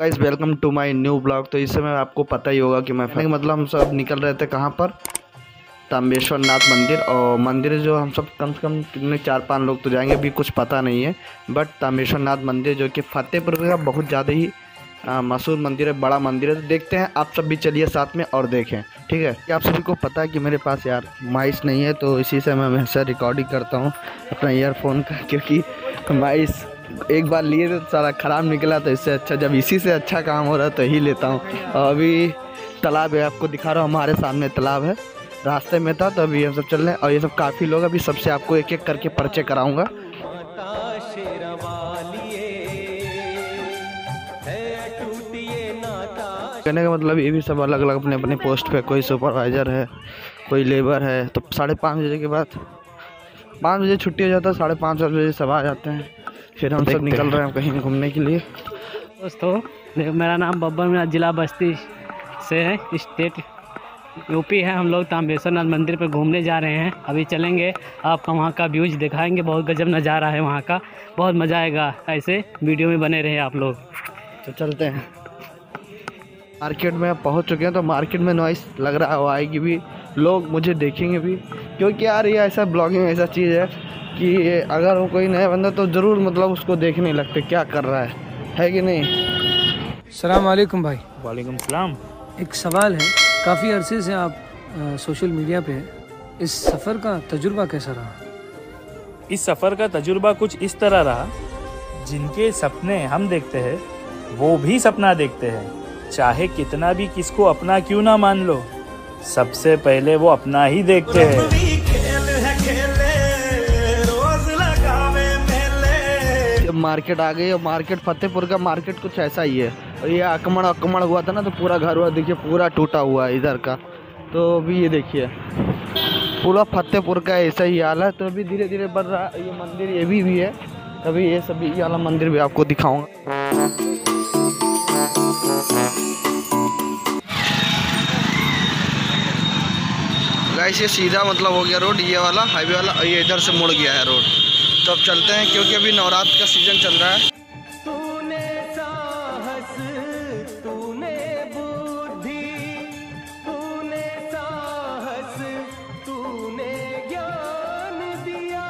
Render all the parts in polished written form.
Guys welcome to my new blog. तो इस समय आपको पता ही होगा कि मतलब हम सब निकल रहे थे कहाँ पर, ताम्बेश्वर नाथ मंदिर। और मंदिर जो हम सब कम से कम कितने 4-5 लोग तो जाएंगे, अभी कुछ पता नहीं है। बट ताम्बेश्वर नाथ मंदिर जो कि फतेहपुर का बहुत ज़्यादा ही मशहूर मंदिर है, बड़ा मंदिर है। तो देखते हैं, आप सब भी चलिए साथ में और देखें, ठीक है। कि आप सभी को पता है कि मेरे पास यार माइस नहीं है, तो इसी से मैं हमेशा रिकॉर्डिंग करता हूँ अपना ईयरफोन का, क्योंकि माइस एक बार लिए तो सारा ख़राब निकला। तो इससे अच्छा, जब इसी से अच्छा काम हो रहा है तो ही लेता हूँ। और अभी तालाब है, आपको दिखा रहा हूँ, हमारे सामने तालाब है। रास्ते में था तो अभी हम सब चल रहे हैं। और ये सब काफ़ी लोग, अभी सबसे आपको एक एक करके परिचय कराऊंगा। कहने का मतलब ये भी सब अलग अलग अपने अपने पोस्ट पे, कोई सुपरवाइज़र है, कोई लेबर है। तो 5:30 बजे के बाद 5 बजे छुट्टी हो जाता है, 5:30 बजे सब आ जाते हैं। फिर हम सब निकल रहे हैं कहीं घूमने के लिए। दोस्तों मेरा नाम बब्बर, मेरा ज़िला बस्ती से है, स्टेट यूपी है। हम लोग ताम्बेश्वर नाथ मंदिर पर घूमने जा रहे हैं। अभी चलेंगे, आपका वहाँ का व्यूज दिखाएंगे। बहुत गजब नज़ारा है वहाँ का, बहुत मज़ा आएगा। ऐसे वीडियो में बने रहे आप लोग। तो चलते हैं। मार्केट में अब पहुँच चुके हैं, तो मार्केट में नॉइस लग रहा है, वो आएगी भी, लोग मुझे देखेंगे भी। क्योंकि यार ये ऐसा ब्लॉगिंग ऐसा चीज़ है कि अगर वो कोई नया बंदा तो ज़रूर मतलब उसको देखने लगते क्या कर रहा है कि नहीं। अस्सलाम वालेकुम भाई। वालेकुम सलाम। एक सवाल है, काफ़ी अरसे से आप सोशल मीडिया पे, इस सफ़र का तजुर्बा कैसा रहा? इस सफ़र का तजुर्बा कुछ इस तरह रहा, जिनके सपने हम देखते हैं वो भी सपना देखते हैं। चाहे कितना भी किसको अपना क्यों ना मान लो, सबसे पहले वो अपना ही देखते हैं। मार्केट आ गई, और मार्केट फतेहपुर का मार्केट कुछ ऐसा ही है। और ये आक्रमण हुआ था ना, तो पूरा घर हुआ देखिए, पूरा टूटा हुआ है इधर का। तो अभी ये देखिए पूरा फतेहपुर का ऐसा ही हाल है। तो अभी धीरे धीरे बढ़ रहा है ये मंदिर, ये भी है। अभी ये सभी ये वाला मंदिर भी आपको दिखाऊंगा। गाइस ये सीधा मतलब हो गया रोड, ये वाला हाईवे वाला, और ये इधर से मुड़ गया है रोड। तो अब चलते हैं, क्योंकि अभी नवरात्र का सीजन चल रहा है। तूने साहस, तूने बुद्धि, तूने साहस, तूने ज्ञान दिया।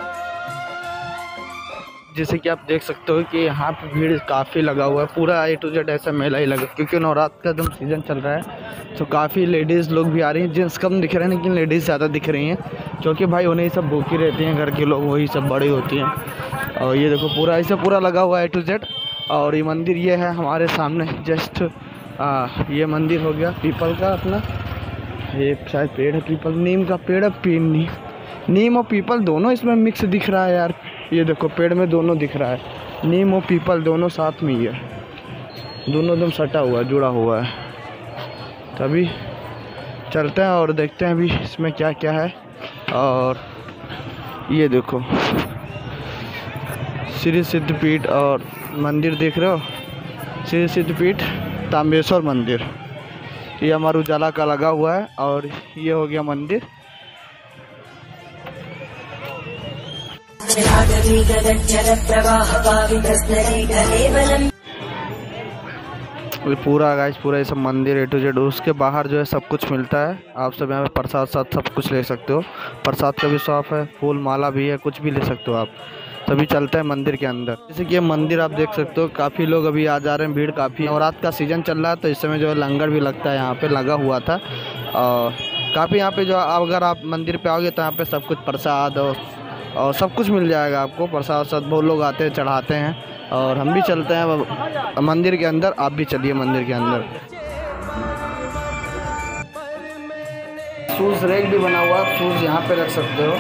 जैसे कि आप देख सकते हो कि यहाँ पे भीड़ काफ़ी लगा हुआ है, पूरा A to Z ऐसा मेला ही लगा, क्योंकि नवरात्र का एकदम सीज़न चल रहा है। तो काफ़ी लेडीज़ लोग भी आ रही हैं, जेंट्स कम दिख रहे हैं लेकिन लेडीज़ ज़्यादा दिख रही हैं, क्योंकि भाई उन्हें सब भूखी रहती हैं, घर के लोग वही सब बड़ी होती हैं। और ये देखो पूरा ऐसे पूरा लगा हुआ है A to Z। और ये मंदिर ये है हमारे सामने जस्ट, ये मंदिर हो गया पीपल का अपना, ये शायद पेड़ है पीपल, नीम का पेड़ है, नीम और पीपल दोनों इसमें मिक्स दिख रहा है यार। ये देखो पेड़ में दोनों दिख रहा है, नीम और पीपल दोनों साथ में ही है, दोनों एकदम सटा हुआ है, जुड़ा हुआ है। तभी चलते हैं और देखते हैं अभी इसमें क्या क्या है। और ये देखो श्री सिद्धपीठ और मंदिर देख रहे हो, श्री सिद्धपीठ ताम्बेश्वर मंदिर, ये हमारा उजाला का लगा हुआ है। और ये हो गया मंदिर। पूरा गाइस पूरा ये सब मंदिर A to Z। उसके बाहर जो है सब कुछ मिलता है, आप सब यहाँ पे प्रसाद साथ सब कुछ ले सकते हो। प्रसाद का भी शॉप है, फूल माला भी है, कुछ भी ले सकते हो आप। तभी चलते हैं मंदिर के अंदर। जैसे कि ये मंदिर आप देख सकते हो, काफ़ी लोग अभी आ जा रहे हैं, भीड़ काफ़ी। नवरात्र का सीज़न चल रहा है, तो इस समय जो है लंगर भी लगता है, यहाँ पे लगा हुआ था। और काफ़ी यहाँ पे जो अगर आप मंदिर पे आओगे तो यहाँ पे सब कुछ प्रसाद और सब कुछ मिल जाएगा आपको। प्रसाद साथ बहुत लोग आते हैं, चढ़ाते हैं। और हम भी चलते हैं मंदिर के अंदर, आप भी चलिए मंदिर के अंदर। शूज़ रैक भी बना हुआ है, शूज़ यहाँ पे रख सकते हो।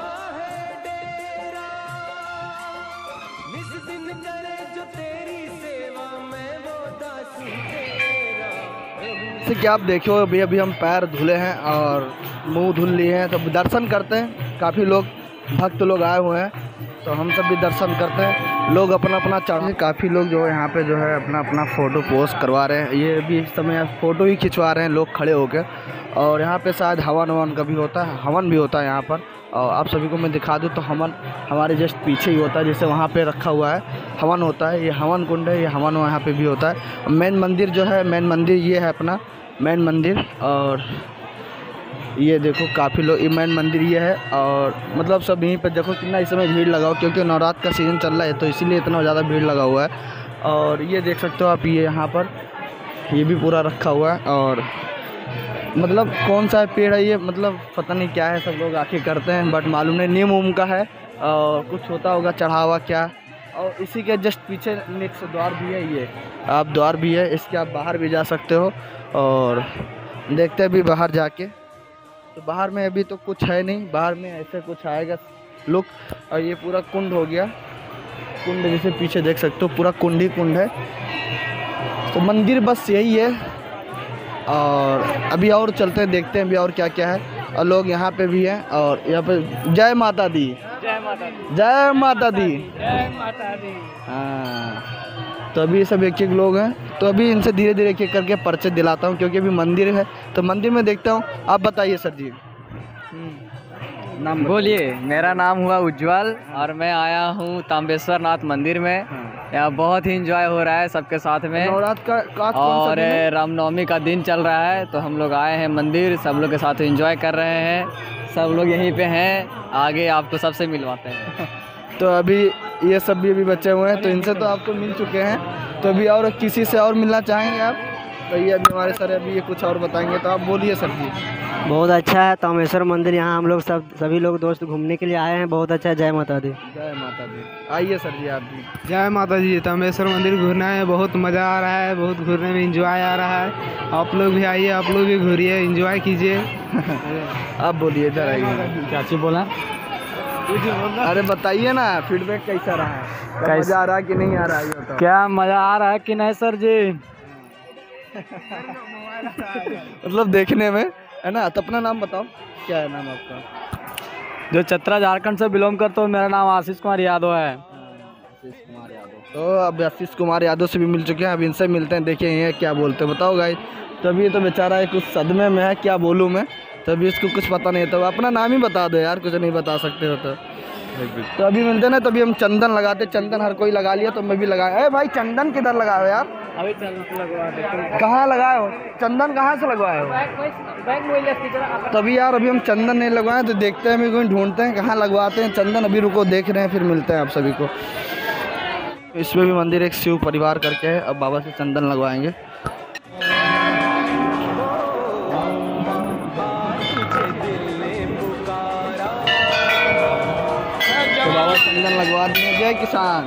जैसे कि आप देखो अभी हम पैर धुले हैं और मुंह धुल लिए हैं, तो दर्शन करते हैं। काफ़ी लोग भक्त लोग आए हुए हैं, तो हम सब भी दर्शन करते हैं। लोग अपना अपना चढ़े, काफ़ी लोग जो है यहाँ पे जो है अपना अपना फ़ोटो पोस्ट करवा रहे हैं। ये भी इस समय फ़ोटो ही खिंचवा रहे हैं लोग खड़े होकर। और यहाँ पे शायद हवन का भी होता है, हवन भी होता है यहाँ पर। और आप सभी को मैं दिखा दूँ तो हवन हमारे जस्ट पीछे ही होता है, जैसे वहाँ पे रखा हुआ है हवन होता है, ये हवन कुंड है, ये हवन वहाँ पे भी होता है। मेन मंदिर जो है, मेन मंदिर ये है अपना मेन मंदिर। और ये देखो काफ़ी लोग, ये मेन मंदिर ये है। और मतलब सब यहीं पर देखो कितना इस समय भीड़ लगा हो, क्योंकि नवरात्र का सीज़न चल रहा है तो इसीलिए इतना ज़्यादा भीड़ लगा हुआ है। और ये देख सकते हो आप, ये यहाँ पर ये भी पूरा रखा हुआ है। और मतलब कौन सा पेड़ है ये, मतलब पता नहीं क्या है, सब लोग आके करते हैं बट मालूम नहीं, नीम उम का है और कुछ होता होगा चढ़ावा क्या। और इसी के जस्ट पीछे नेक्स्ट द्वार भी है, ये आप द्वार भी है, इसके आप बाहर भी जा सकते हो। और देखते हैं भी बाहर जाके, तो बाहर में अभी तो कुछ है नहीं, बाहर में ऐसे कुछ आएगा लुक। और ये पूरा कुंड हो गया, कुंड जैसे पीछे देख सकते हो पूरा कुंड ही कुंड है। तो मंदिर बस यही है। और अभी और चलते हैं, देखते हैं अभी और क्या क्या है। और लोग यहाँ पे भी हैं। और यहाँ पे जय माता दी, जय माता दी, जय माता दी, जय माता दी। हाँ, तो अभी सब एक एक लोग हैं, तो अभी इनसे धीरे धीरे एक एक करके परिचय दिलाता हूँ, क्योंकि अभी मंदिर है तो मंदिर में देखता हूँ। आप बताइए सर जी, नाम बोलिए। मेरा नाम हुआ उज्जवल और मैं आया हूँ तांबेश्वर नाथ मंदिर में। यहाँ बहुत ही एंजॉय हो रहा है सबके साथ में। नवरात्र का कौन सा और दिन है? रामनवमी का दिन चल रहा है तो हम लोग आए हैं मंदिर, सब लोग के साथ एंजॉय कर रहे हैं। सब लोग यहीं पे हैं, आगे आपको सबसे मिलवाते हैं। तो अभी ये सब भी अभी बचे हुए हैं, तो इनसे तो आपको मिल चुके हैं, तो अभी और किसी से और मिलना चाहेंगे आप? तो ये अभी हमारे सर अभी ये कुछ और बताएंगे, तो आप बोलिए सर जी। बहुत अच्छा है तामेश्वर मंदिर, यहाँ हम लोग सभी लोग दोस्त घूमने के लिए आए हैं। बहुत अच्छा है। जय माता दी। जय माता दी। आइए सर जी आप भी। जय माता जी। तामेश्वर मंदिर घूरना है, बहुत मज़ा आ रहा है, बहुत घूरने में एंजॉय आ रहा है। आप लोग भी आइए, आप लोग भी घूरिए, एंजॉय कीजिए। आप बोलिए, इधर आइए। क्या चीज़ बोला? अरे बताइए ना, फीडबैक कैसा रहा है, मज़ा आ रहा है कि नहीं आ रहा है ये बताओ। क्या मज़ा आ रहा है कि नहीं सर जी? मतलब देखने में है ना। तो अपना नाम बताओ, क्या है नाम आपका? जो चतरा झारखंड से बिलोंग करता हूँ, मेरा नाम आशीष कुमार यादव है। आशीष कुमार यादव। तो अब आशीष कुमार यादव से भी मिल चुके हैं, अब इनसे मिलते हैं, देखिए ये क्या बोलते हैं। बताओ गाइस। तभी तो बेचारा है कुछ सदमे में है, क्या बोलूँ मैं, तभी इसको कुछ पता नहीं है। तो अपना नाम ही बता दो यार, कुछ नहीं बता सकते हो तो अभी मिलते ना, तभी हम चंदन लगाते। चंदन हर कोई लगा लिया तो मैं भी लगाया। भाई चंदन किधर लगाए हो यार? अभी लगवा देते। कहाँ लगाए हो चंदन, कहाँ से लगवाए हो? तभी यार अभी हम चंदन नहीं लगवाए, तो देखते हैं अभी कोई ढूंढते हैं कहाँ लगवाते हैं चंदन। अभी रुको, देख रहे हैं, फिर मिलते हैं आप सभी को। इसमें भी मंदिर एक शिव परिवार करके है, अब बाबा से चंदन लगवाएंगे। तो बाबा चंदन लगवा दिए। जय किसान,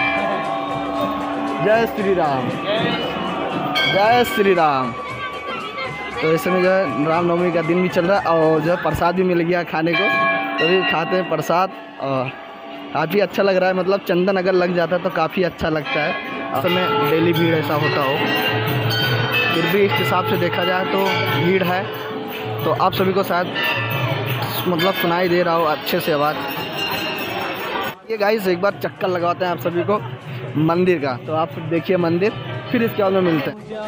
जय श्री राम, जय श्री राम। तो इस समय जो है रामनवमी का दिन भी चल रहा है और जो है प्रसाद भी मिल गया खाने को, तो भी खाते हैं प्रसाद। और काफ़ी अच्छा लग रहा है, मतलब चंदन अगर लग जाता है तो काफ़ी अच्छा लगता है। असल में डेली भीड़ ऐसा होता हो, फिर भी इस हिसाब से देखा जाए तो भीड़ है। तो आप सभी को शायद मतलब सुनाई दे रहा हो अच्छे से आवाज़। ये गाइस एक बार चक्कर लगवाते हैं आप सभी को मंदिर का, तो आप देखिए मंदिर, फिर इसके बाद में मिलते हैं।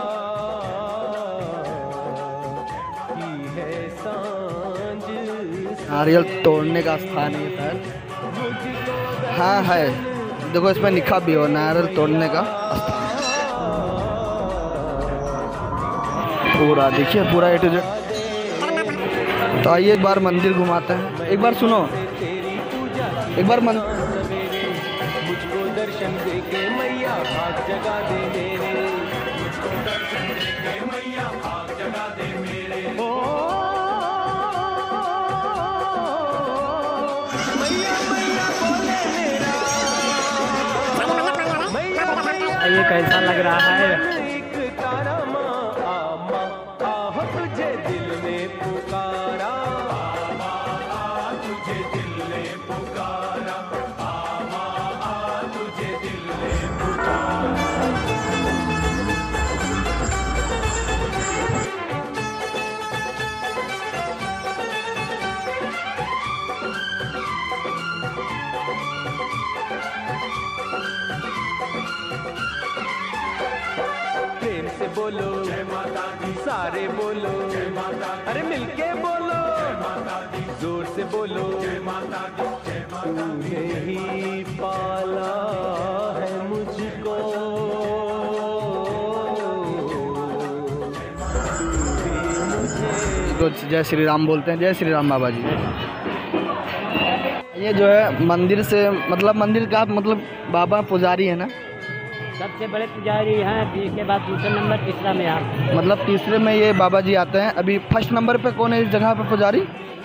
नारियल तोड़ने का स्थान है शायद, हाँ है, देखो इसमें लिखा भी हो नारियल तोड़ने का स्थान। पूरा देखिए, पूरा ए टू जेड। तो आइए एक बार मंदिर घुमाते हैं। एक बार सुनो, एक बार मुझको दर्शन दे के मैया भाग जगा दे मेरे, मुझको दर्शन दे के मैया भाग जगा दे मेरे। मैया मैया बोले मेरा, मैया ये कैसा लग रहा है? एक तारा माँ आमा आहो तुझे दिल ने पुकारा, तुझे दिल ने पुकारा, तुझे दिल ने पुकारा। प्रेम से बोलो जय माता दी, सारे बोलो जय माता दी, अरे मिलके बोलो जय माता दी, जोर से बोलो जय माता दी, जय माता दी। तूने ही पाला है मुझको, तो जय श्री राम बोलते हैं। जय श्री राम बाबा जी। ये जो है मंदिर से मतलब मंदिर का मतलब बाबा पुजारी है ना, सबसे बड़े पुजारी हैं, इसके बाद दूसरे नंबर, तीसरा में आप मतलब तीसरे में ये बाबा जी आते हैं। अभी फर्स्ट नंबर पे कौन है इस जगह पे पुजारी?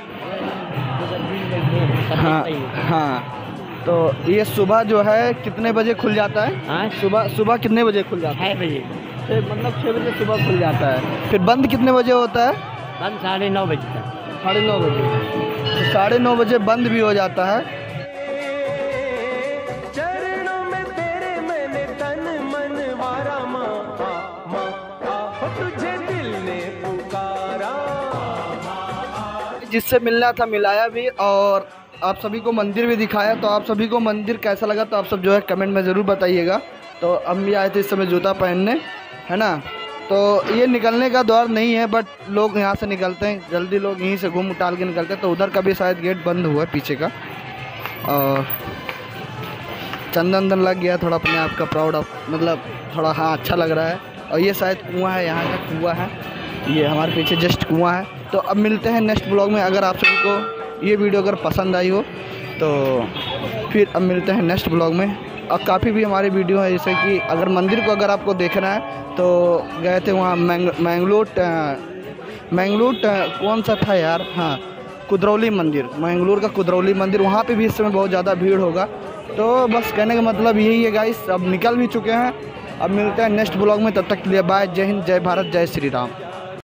हाँ हाँ। तो ये सुबह जो है कितने बजे खुल जाता है? हाँ, सुबह कितने बजे खुल जाता है? 6 बजे। मतलब 6 बजे सुबह खुल जाता है। फिर बंद कितने बजे होता है? बंद 9:30 बजे तक। 9:30 बजे। तो 9:30 बजे बंद भी हो जाता है। चरणों में तेरे मैंने तन मन वारा, माँ तुझे दिल ने पुकारा। जिससे मिलना था मिलाया भी, और आप सभी को मंदिर भी दिखाया। तो आप सभी को मंदिर कैसा लगा तो आप सब जो है कमेंट में ज़रूर बताइएगा। तो हम भी आए थे इस समय जूता पहनने, है ना। तो ये निकलने का दौर नहीं है, बट लोग यहाँ से निकलते हैं जल्दी, लोग यहीं से घूम टाल के निकलते हैं। तो उधर का भी शायद गेट बंद हुआ है पीछे का, और चंदन लग गया थोड़ा अपने आप का प्राउड मतलब थोड़ा हाँ अच्छा लग रहा है। और ये शायद कुआं है, यहाँ का कुआं है, ये हमारे पीछे जस्ट कुआं है। तो अब मिलते हैं नेक्स्ट ब्लॉग में। अगर आप सभी को ये वीडियो अगर पसंद आई हो तो फिर अब मिलते हैं नेक्स्ट ब्लॉग में। और काफ़ी भी हमारी वीडियो है, जैसे कि अगर मंदिर को अगर आपको देखना है तो गए थे वहाँ मैंगलोर कौन सा था यार, हाँ कुद्रौली मंदिर, मैंगलोर का कुद्रौली मंदिर, वहाँ पे भी इस समय बहुत ज़्यादा भीड़ होगा। तो बस कहने का मतलब यही है गाइस, अब निकल भी चुके हैं। अब मिलते हैं नेक्स्ट ब्लॉग में, तब तक के लिए बाय, जय हिंद, जय भारत, जय श्री राम।